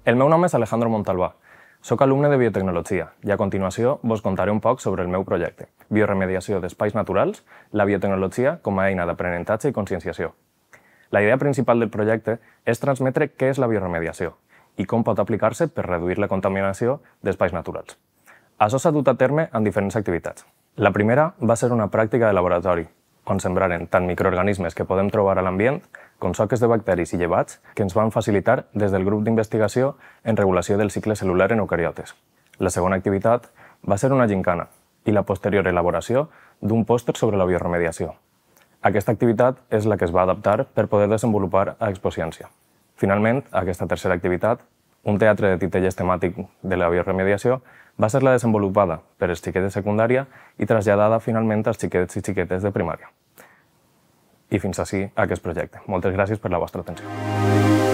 El meu nom és Alejandro Montalbà. Soc alumne de biotecnologia i a continuació vos contaré un poc sobre el meu projecte, bioremediació d'espais naturals, la biotecnologia com a eina d'aprenentatge i conscienciació. La idea principal del projecte és transmetre què és la bioremediació i com pot aplicar-se per reduir la contaminació d'espais naturals. Això s'ha dut a terme en diferents activitats. La primera va ser una pràctica de laboratori, on sembraren tant microorganismes que podem trobar a l'ambient com soques de bacteris i llevats que ens van facilitar des del grup d'investigació en regulació del cicle cel·lular en eucariotes. La segona activitat va ser una gincana i la posterior elaboració d'un pòster sobre la bioremediació. Aquesta activitat és la que es va adaptar per poder desenvolupar a Expociència. Finalment, aquesta tercera activitat, un teatre de titelles temàtic de la bioremediació, va ser la desenvolupada per els xiquets de secundària i traslladada finalment als xiquets i xiquetes de primària. I fins ací aquest projecte. Moltes gràcies per la vostra atenció.